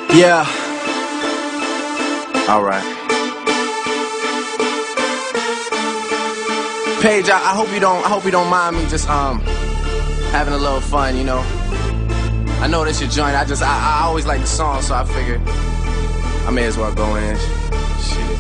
Yeah. All right. Paige, I hope you don't mind me just having a little fun, you know. I know this your joint. I always like the song, so I figured I may as well go in. Shit.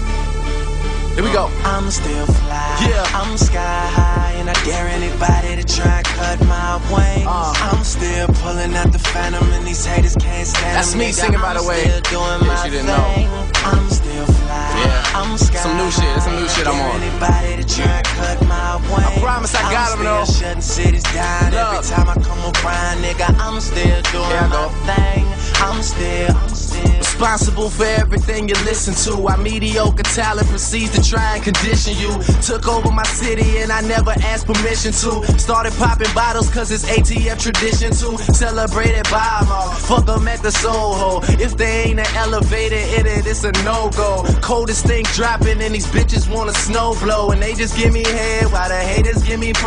Here we go. I'm still fly, yeah. I'm sky high, and I dare anybody to try and cut my wings. I'm still pulling out the phantom, and these haters can't stand. That's me singing, by the way. Yeah, she didn't know. I'm still fly, yeah. I'm sky some new shit. There's some new shit I'm on. Anybody to try and cut my wings. I promise I got him though. Shutting cities down every time I come around, nigga. I'm still doing my thing. I'm still responsible for everything you listen to. Our mediocre talent proceeds to try and condition you. Took over my city and I never asked permission to. Started popping bottles cause it's ATF tradition to. Celebrated by them all. Fuck them at the Soho. If they ain't an elevator in it, it's a no-go. Coldest thing dropping and these bitches wanna snow blow. And they just give me head while the haters give me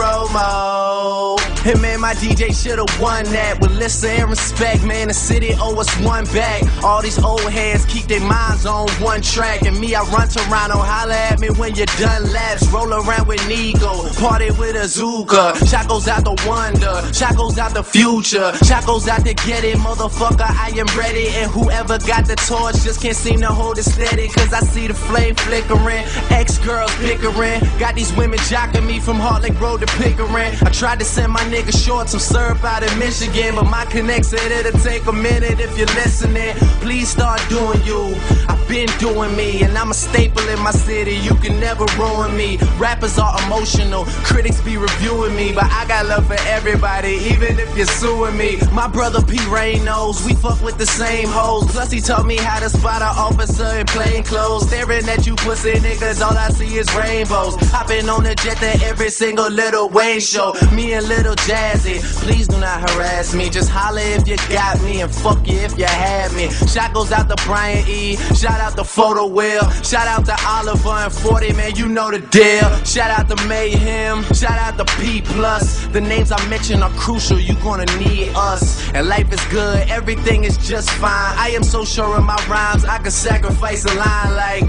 promo. And man, my DJ should've won that. With listen and respect, man, the city owe us one back. All these old heads keep their minds on one track. And me, I run Toronto, holla at me when you're done laps. Roll around with Nico, party with Azuka. Shot goes out the wonder, shot goes out the future. Shot goes out to get it, motherfucker, I am ready. And whoever got the torch just can't seem to hold it steady. Cause I see the flame flickering, ex-girls bickering. Got these women jocking me from Heartland Road to Pickering. I tried to send my nigga short some syrup out in Michigan, but my connect said it'll take a minute if you're listening. Please start doing you. I've been doing me, and I'm a staple in my city. You can never ruin me. Rappers are emotional, critics be reviewing me, but I got love for everybody, even if you're suing me. My brother P. Rain knows we fuck with the same hoes. Plus he taught me how to spot an officer in plain clothes. Staring at you pussy niggas, all I see is rainbows. Hopping on the jet to every single Lil Wayne show. Me and Lil Jazzy, please do not harass me. Just holler if you got me, and fuck you if you had me. Shot goes out to Brian E, shout out to Photo Will, shout out to Oliver and 40, man, you know the deal. Shout out to Mayhem, shout out to P+. The names I mention are crucial, you gonna need us. And life is good, everything is just fine. I am so sure of my rhymes, I could sacrifice a line like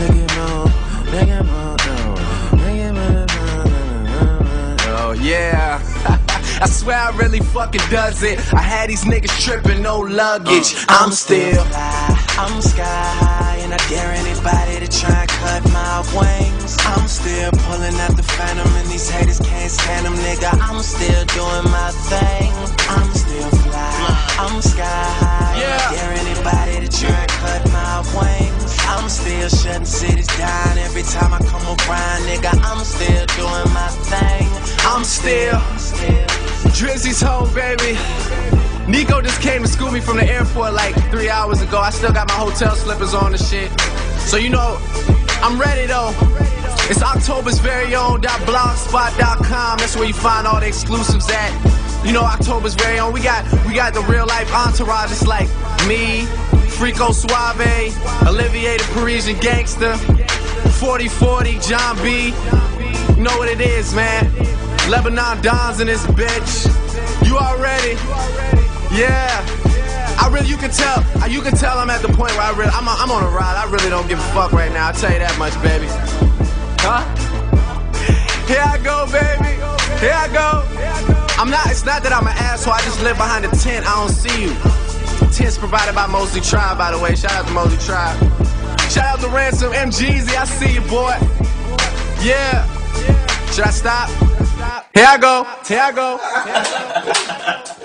oh yeah. I swear I really fucking does it. I had these niggas tripping, no luggage. I'm still fly, I'm sky high, and I dare anybody to try and cut my wings. I'm still pulling out the phantom, and these haters can't stand them, nigga. I'm still doing my thing. I'm still fly, I'm sky high, and I dare anybody to try and cut my wings. I'm still shutting cities down every time I come around, nigga. I'm still doing my thing. I'm still Drizzy's home, baby. Nico just came to school me from the airport like 3 hours ago. I still got my hotel slippers on and shit. So you know, I'm ready though. It's October's very own .blogspot.com. That's where you find all the exclusives at. You know, October's very own. We got the real life entourage. It's like me, Frico Suave, Olivier the Parisian Gangster, 4040, John B. You know what it is, man. Lebanon Dons in this bitch. You already? Yeah. You can tell I'm at the point where I'm on a ride. I really don't give a fuck right now. I'll tell you that much, baby. Huh? Here I go, baby. Here I go. It's not that I'm an asshole. I just live behind a tent. I don't see you. Tents provided by Mosley Tribe, by the way. Shout out to Mosley Tribe. Shout out to Ransom, MGZ. I see you, boy. Yeah. Should I stop? Here I go. Here I go.